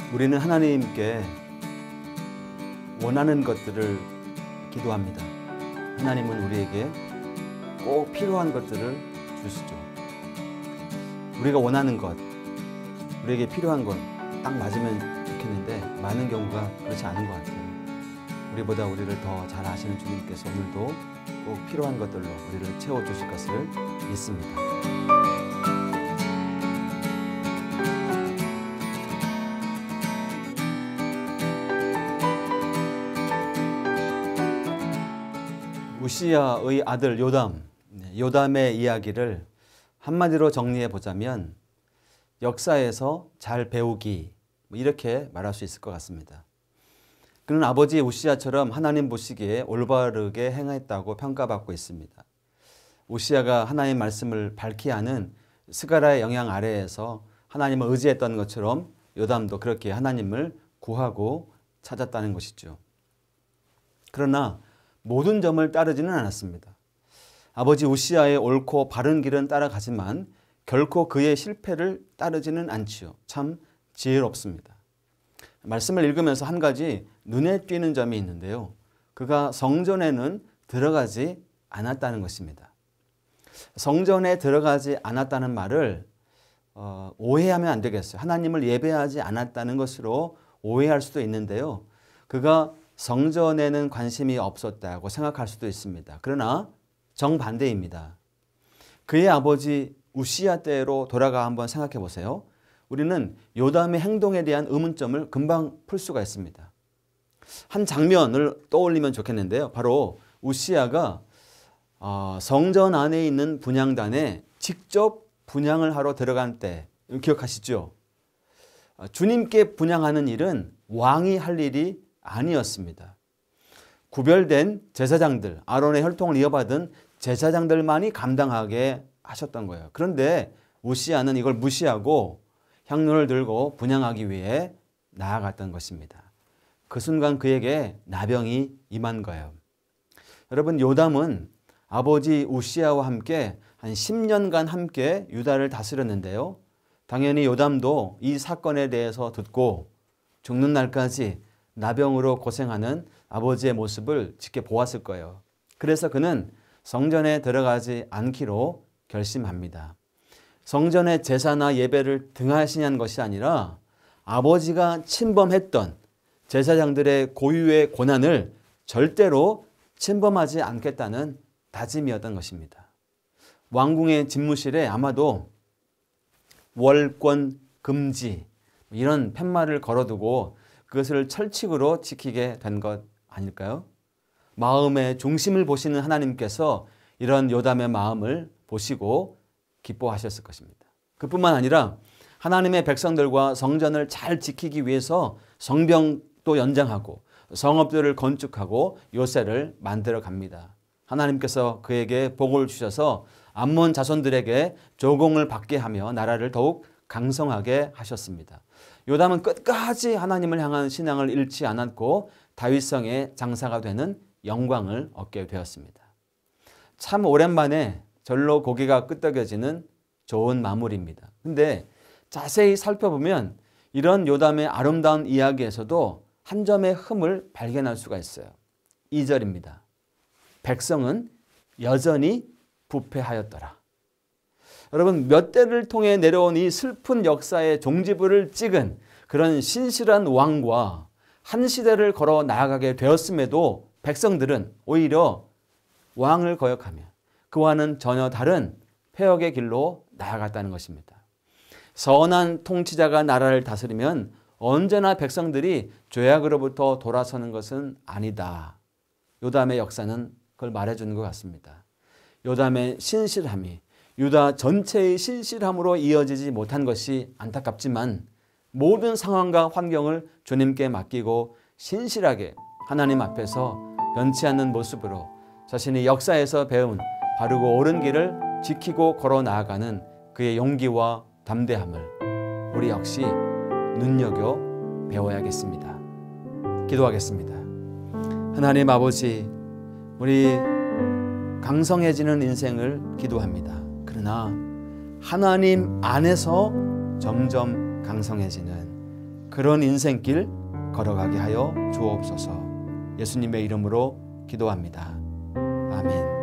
우리는 하나님께 원하는 것들을 기도합니다. 하나님은 우리에게 꼭 필요한 것들을 주시죠. 우리가 원하는 것, 우리에게 필요한 것 딱 맞으면 좋겠는데 많은 경우가 그렇지 않은 것 같아요. 우리보다 우리를 더 잘 아시는 주님께서 오늘도 꼭 필요한 것들로 우리를 채워주실 것을 믿습니다. 우시야의 아들 요담의 이야기를 한마디로 정리해 보자면 역사에서 잘 배우기, 이렇게 말할 수 있을 것 같습니다. 그는 아버지 우시야처럼 하나님 보시기에 올바르게 행했다고 평가받고 있습니다. 우시야가 하나님 말씀을 밝히 아는 스가랴의 영향 아래에서 하나님을 의지했던 것처럼 요담도 그렇게 하나님을 구하고 찾았다는 것이죠. 그러나 모든 점을 따르지는 않았습니다. 아버지 우시야의 옳고 바른 길은 따라가지만 결코 그의 실패를 따르지는 않지요. 참 지혜롭습니다. 말씀을 읽으면서 한 가지 눈에 띄는 점이 있는데요. 그가 성전에는 들어가지 않았다는 것입니다. 성전에 들어가지 않았다는 말을 오해하면 안 되겠어요. 하나님을 예배하지 않았다는 것으로 오해할 수도 있는데요. 그가 성전에는 관심이 없었다고 생각할 수도 있습니다. 그러나 정반대입니다. 그의 아버지 우시야 때로 돌아가 한번 생각해 보세요. 우리는 요담의 행동에 대한 의문점을 금방 풀 수가 있습니다. 한 장면을 떠올리면 좋겠는데요. 바로 우시야가 성전 안에 있는 분향단에 직접 분향을 하러 들어간 때, 기억하시죠? 주님께 분향하는 일은 왕이 할 일이 아니었습니다. 구별된 제사장들, 아론의 혈통을 이어받은 제사장들만이 감당하게 하셨던 거예요. 그런데 우시야는 이걸 무시하고 향로를 들고 분향하기 위해 나아갔던 것입니다. 그 순간 그에게 나병이 임한 거예요. 여러분, 요담은 아버지 우시야와 함께 한 10년간 함께 유다를 다스렸는데요. 당연히 요담도 이 사건에 대해서 듣고 죽는 날까지 나병으로 고생하는 아버지의 모습을 지켜보았을 거예요. 그래서 그는 성전에 들어가지 않기로 결심합니다. 성전의 제사나 예배를 등한시한 것이 아니라 아버지가 침범했던 제사장들의 고유의 권한을 절대로 침범하지 않겠다는 다짐이었던 것입니다. 왕궁의 집무실에 아마도 월권 금지 이런 팻말을 걸어두고 그것을 철칙으로 지키게 된 것 아닐까요? 마음의 중심을 보시는 하나님께서 이런 요담의 마음을 보시고 기뻐하셨을 것입니다. 그뿐만 아니라 하나님의 백성들과 성전을 잘 지키기 위해서 성벽도 연장하고 성읍들을 건축하고 요새를 만들어 갑니다. 하나님께서 그에게 복을 주셔서 암몬 자손들에게 조공을 받게 하며 나라를 더욱 강성하게 하셨습니다. 요담은 끝까지 하나님을 향한 신앙을 잃지 않았고 다윗성의 장사가 되는 영광을 얻게 되었습니다. 참 오랜만에 절로 고개가 끄덕여지는 좋은 마무리입니다. 근데 자세히 살펴보면 이런 요담의 아름다운 이야기에서도 한 점의 흠을 발견할 수가 있어요. 2절입니다. 백성은 여전히 부패하였더라. 여러분, 몇 대를 통해 내려온 이 슬픈 역사의 종지부를 찍은 그런 신실한 왕과 한 시대를 걸어 나아가게 되었음에도 백성들은 오히려 왕을 거역하며 그와는 전혀 다른 폐역의 길로 나아갔다는 것입니다. 선한 통치자가 나라를 다스리면 언제나 백성들이 죄악으로부터 돌아서는 것은 아니다. 요담의 역사는 그걸 말해주는 것 같습니다. 요담의 신실함이 유다 전체의 신실함으로 이어지지 못한 것이 안타깝지만 모든 상황과 환경을 주님께 맡기고 신실하게 하나님 앞에서 변치 않는 모습으로 자신이 역사에서 배운 바르고 옳은 길을 지키고 걸어 나아가는 그의 용기와 담대함을 우리 역시 눈여겨 배워야겠습니다. 기도하겠습니다. 하나님 아버지, 우리 강성해지는 인생을 기도합니다. 그러나 하나님 안에서 점점 강성해지는 그런 인생길 걸어가게 하여 주옵소서. 예수님의 이름으로 기도합니다. 아멘.